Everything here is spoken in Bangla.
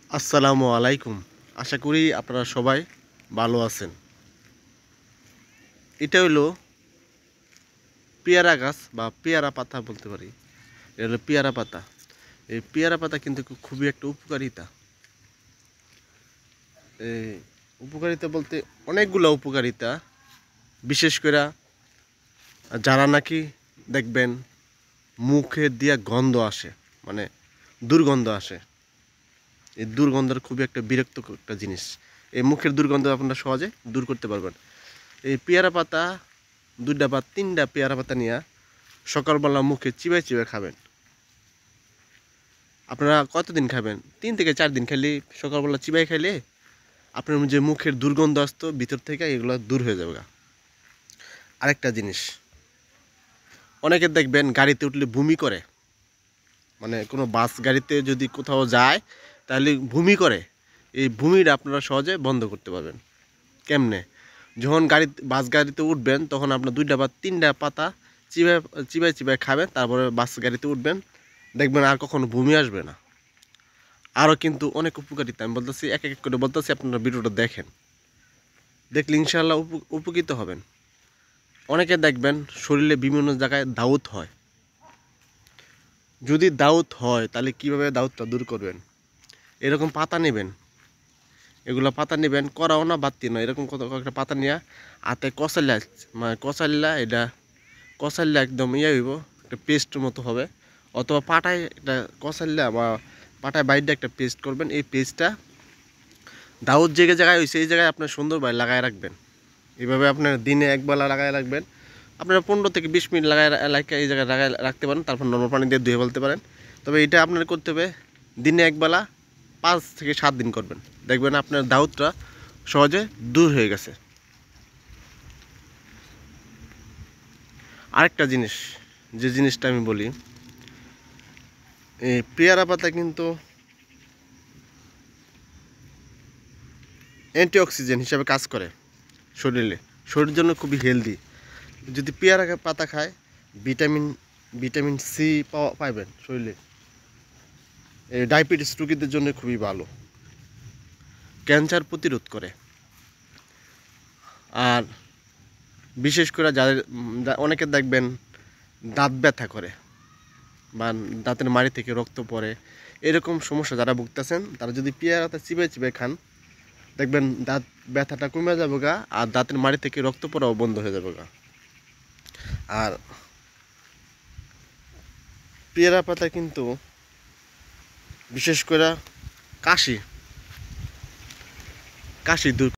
আসসালামু আলাইকুম। আশা করি আপনারা সবাই ভালো আছেন। এটা হলো পেয়ারা গাছ বা পেয়ারা পাতা বলতে পারি। এটা হলো পেয়ারা পাতা। এই পেয়ারা পাতা কিন্তু খুবই একটা উপকারিতা। এই উপকারিতা বলতে অনেকগুলো উপকারিতা। বিশেষ করে যারা নাকি দেখবেন মুখে দিয়া গন্ধ আসে, মানে দুর্গন্ধ আসে। এই দুর্গন্ধের খুবই একটা বিরক্ত একটা জিনিস। এই মুখের দুর্গন্ধ আপনারা সহজে দূর করতে পারবেন। এই পেয়ারা পাতা 2টা বা 3টা পেয়ারা পাতা নিয়ে সকালবেলা মুখে চিবাই চিবাই খাবেন। আপনারা কতদিন খাবেন? 3 থেকে 4 দিন খেলে, সকালবেলা চিবাই খাইলে আপনার যে মুখের দুর্গন্ধ আসতো ভিতর থেকে এগুলো দূর হয়ে যাবে। আরেকটা জিনিস, অনেকে দেখবেন গাড়িতে উঠলে বমি করে, মানে কোনো বাস গাড়িতে যদি কোথাও যায় তাহলে বমি করে। এই বমিটা আপনারা সহজে বন্ধ করতে পারবেন। কেমনে? যখন বাস গাড়িতে উঠবেন তখন আপনার 2টা বা 3টা পাতা চিবাই চিবাই চিবাই খাবেন, তারপরে বাস গাড়িতে উঠবেন, দেখবেন আর কখনো বমি আসবে না। আরও কিন্তু অনেক উপকারিতা আমি বলতেছি, এক এক করে বলতেছি, আপনারা ভিডিওটা দেখেন। দেখলে ইনশাআল্লাহ উপকৃত হবেন। অনেকে দেখবেন শরীরে বিভিন্ন জায়গায় দাউত হয়। যদি দাউত হয় তাহলে কিভাবে দাউতটা দূর করবেন? এরকম পাতা নেবেন, এগুলো পাতা নেবেন, করাও না বাড়তি না, এরকম কয়েকটা পাতা নিয়ে হাতে কষাইলা, মানে কষাইলা, এটা কষাইলা একদম হইব, একটা পেস্টের মতো হবে। অথবা পাটায় একটা কষাইলা বা পাটায় বাইরে একটা পেস্ট করবেন। এই পেস্টটা দাউদ যে জায়গায় হয়েছে এই জায়গায় আপনার সুন্দরভাবে লাগায় রাখবেন। এইভাবে আপনার দিনে একবেলা লাগায় রাখবেন। আপনারা 15 থেকে 20 মিনিট লাগায় এই জায়গায় লাগায় রাখতে পারেন, তারপর নর্মাল পানি দিয়ে ধুয়ে ফেলতে পারেন। তবে এটা আপনার করতে হবে দিনে একবেলা 5 থেকে 7 দিন করবেন, দেখবেন আপনার দাউদটা সহজে দূর হয়ে গেছে। আরেকটা জিনিস, যে জিনিসটা আমি বলি, এই পেয়ারা পাতা কিন্তু অ্যান্টিঅক্সিডেন্ট হিসাবে কাজ করে শরীরের জন্য খুবই হেলদি। যদি পেয়ারা পাতা খায় ভিটামিন সি পাইবেন শরীরে। এই ডায়াবেটিস রোগীদের জন্য খুবই ভালো, ক্যান্সার প্রতিরোধ করে। আর বিশেষ করে যাদের অনেকে দেখবেন দাঁত ব্যথা করে বা দাঁতের মাড়ি থেকে রক্ত পড়ে, এরকম সমস্যা যারা ভুগতেছেন তারা যদি পেয়ারাটা চিবাই চিবাই খান, দেখবেন দাঁত ব্যথাটা কমে যাবে গা, আর দাঁতের মাড়ি থেকে রক্ত পড়াও বন্ধ হয়ে যাবে গা। আর পেয়ারা পাতা কিন্তু বিশেষ করে কাশি কাশি দূর